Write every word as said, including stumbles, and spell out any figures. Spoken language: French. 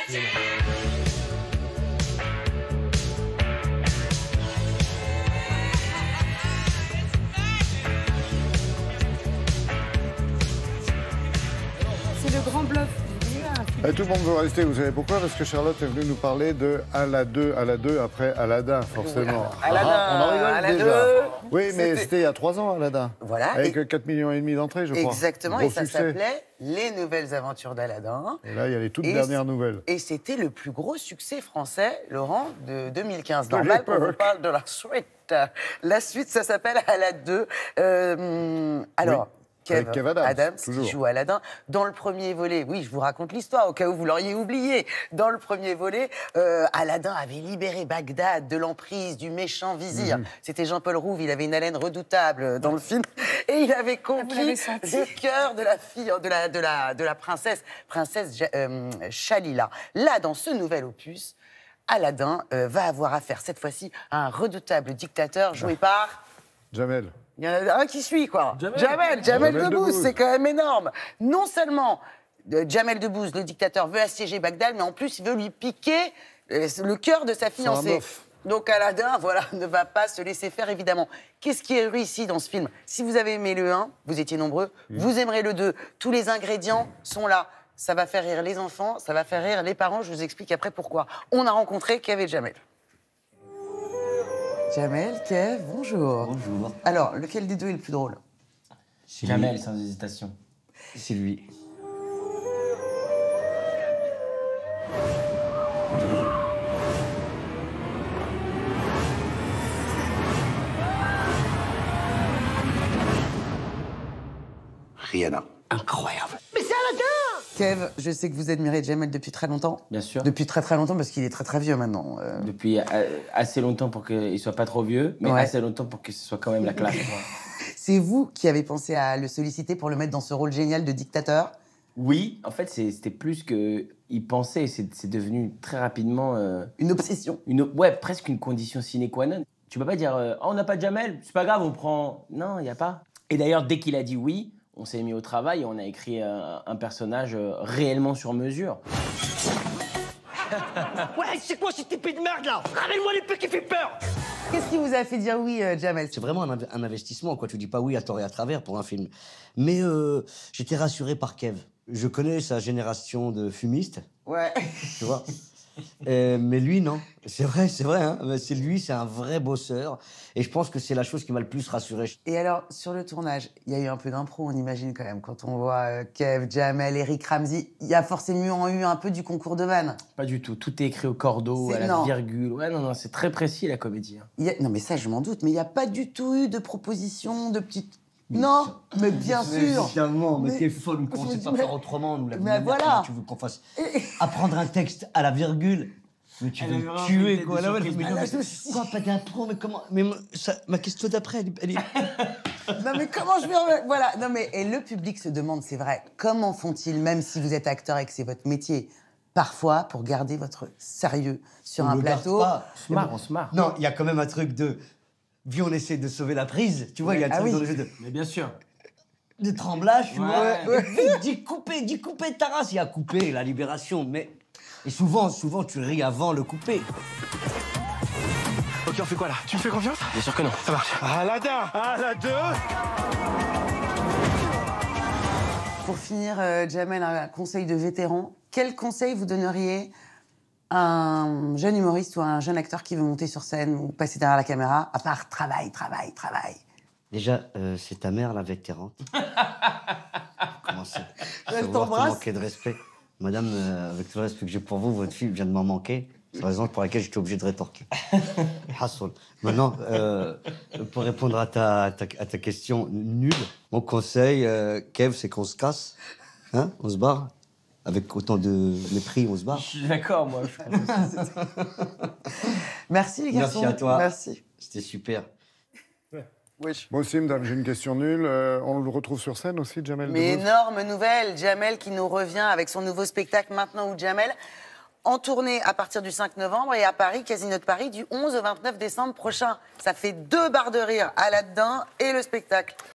C'est le grand bluff. Et tout le monde veut rester, vous savez pourquoi? Parce que Charlotte est venue nous parler de Aladdin, Aladdin après Aladdin, forcément. Aladdin, ah, on en rigole Aladdin. déjà. Oui, mais c'était il y a trois ans, Aladdin. Voilà. Avec et... quatre millions et demi d'entrées, je crois. Exactement, Gros et ça succès. s'appelait Les Nouvelles Aventures d'Aladdin. Et là, il y a les toutes et dernières nouvelles. Et c'était le plus gros succès français, Laurent, de deux mille quinze. Normal qu'on vous parle de la suite. La suite, ça s'appelle Aladdin deux. Euh, alors... Oui. Kev, Kev Adams, Adams toujours. qui joue Aladdin. Dans le premier volet, oui, je vous raconte l'histoire au cas où vous l'auriez oublié. Dans le premier volet, euh, Aladdin avait libéré Bagdad de l'emprise du méchant vizir. Mmh. C'était Jean-Paul Rouve, il avait une haleine redoutable dans le film. Et il avait conquis le cœur de la fille, de la, de la, de la princesse, princesse euh, Chalila. Là, dans ce nouvel opus, Aladdin euh, va avoir affaire cette fois-ci à un redoutable dictateur joué par... Jamel. Il y en a un qui suit, quoi. Jamel, Jamel, Jamel, Jamel Debbouze, Debbouze. c'est quand même énorme. Non seulement euh, Jamel Debbouze, le dictateur, veut assiéger Bagdad, mais en plus, il veut lui piquer euh, le cœur de sa fiancée. Donc Aladdin, voilà, ne va pas se laisser faire, évidemment. Qu'est-ce qui est réussi dans ce film? Si vous avez aimé le un, vous étiez nombreux, mmh. vous aimerez le deux. Tous les ingrédients sont là. Ça va faire rire les enfants, ça va faire rire les parents. Je vous explique après pourquoi. On a rencontré Kev et Jamel. Jamel, Kev, bonjour. Bonjour. Alors, lequel des deux est le plus drôle? Jamel, sans hésitation. C'est lui. Rihanna. Incroyable. Mais c'est Aladdin! Kev, je sais que vous admirez Jamel depuis très longtemps. Bien sûr. Depuis très très longtemps, parce qu'il est très très vieux maintenant. Euh... Depuis assez longtemps pour qu'il soit pas trop vieux, mais ouais. assez longtemps pour que ce soit quand même la classe. C'est vous qui avez pensé à le solliciter pour le mettre dans ce rôle génial de dictateur? Oui, en fait, c'était plus qu'il pensait, c'est devenu très rapidement... Euh, une obsession. Une, ouais, presque une condition sine qua non. Tu peux pas dire euh, « Oh, on n'a pas de Jamel, c'est pas grave, on prend... » Non, il n'y a pas. Et d'ailleurs, dès qu'il a dit oui, on s'est mis au travail et on a écrit un, un personnage réellement sur mesure. Ouais, c'est quoi cette épée de merde là? Ramène-moi l'épée qui fait peur! Qu'est-ce qui vous a fait dire oui, euh, Jamel? C'est vraiment un, un investissement, quoi. Tu dis pas oui à tort et à travers pour un film. Mais euh, j'étais rassuré par Kev. Je connais sa génération de fumistes. Ouais. Tu vois. Euh, mais lui, non. C'est vrai, c'est vrai. Hein. C'est lui, c'est un vrai bosseur. Et je pense que c'est la chose qui m'a le plus rassuré. Et alors, sur le tournage, il y a eu un peu d'impro, on imagine quand même. Quand on voit euh, Kev, Jamel, Eric Ramsey, il y a forcément eu un peu du concours de vannes. Pas du tout. Tout est écrit au cordeau, à la non. virgule. Ouais, non, non, c'est très précis, la comédie. Il y a... Non, mais ça, je m'en doute. Mais il n'y a pas du tout eu de propositions, de petites... Non, mais bien mais sûr. Évidemment, mais, mais t'es folle, on ne sait pas faire autrement. Nous, la mais voilà. Tu veux qu'on fasse apprendre un texte à la virgule. Mais tu veux me tuer, quoi. Là, ouais, mais non, mais quoi, pas d'impro, mais comment... Mais ça, ma question d'après, elle, elle est... Non, mais comment je vais... Voilà, non, mais... Et le public se demande, c'est vrai, comment font-ils, même si vous êtes acteur et que c'est votre métier, parfois, pour garder votre sérieux sur on un plateau... Pas. On se marre, on se marre. Non, il y a quand même un truc de... Vu on essaie de sauver la prise, tu vois, il y a un ah truc oui. dans le jeu de... Mais bien sûr. De tremblage, tu ouais, vois. Ouais. Vite, dis couper, dis couper, Taras, il y a coupé, la libération, mais... Et souvent, souvent, tu ris avant le couper. Ok, on fait quoi, là? Tu me fais confiance? Bien sûr que non. Ça marche. Aladdin! Aladdin! Pour finir, euh, Jamel, un conseil de vétéran. Quel conseil vous donneriez à un jeune humoriste ou à un jeune acteur qui veut monter sur scène ou passer derrière la caméra, à part travail, travail, travail? Déjà, euh, c'est ta mère, la vétérante. Comment c'est? Je t'embrasse. Manquer de respect. Madame, euh, avec tout le respect que j'ai pour vous, votre fille vient de m'en manquer. C'est la raison pour laquelle j'étais obligé de rétorquer. Hassoul. Maintenant, euh, pour répondre à ta, à ta, à ta question nulle, mon conseil, euh, Kev, c'est qu'on se casse. Hein, on se barre. Avec autant de mépris, on se barre. Je suis d'accord, moi. Je Merci, les garçons. Merci à toi. Merci. C'était super. Oui. Moi aussi, madame, j'ai une question nulle. Euh, on le retrouve sur scène aussi, Jamel Mais Debbouze? énorme nouvelle, Jamel qui nous revient avec son nouveau spectacle Maintenant ou Jamel, en tournée à partir du cinq novembre et à Paris, Casino de Paris, du onze au vingt-neuf décembre prochain. Ça fait deux barres de rire, Aladdin et le spectacle.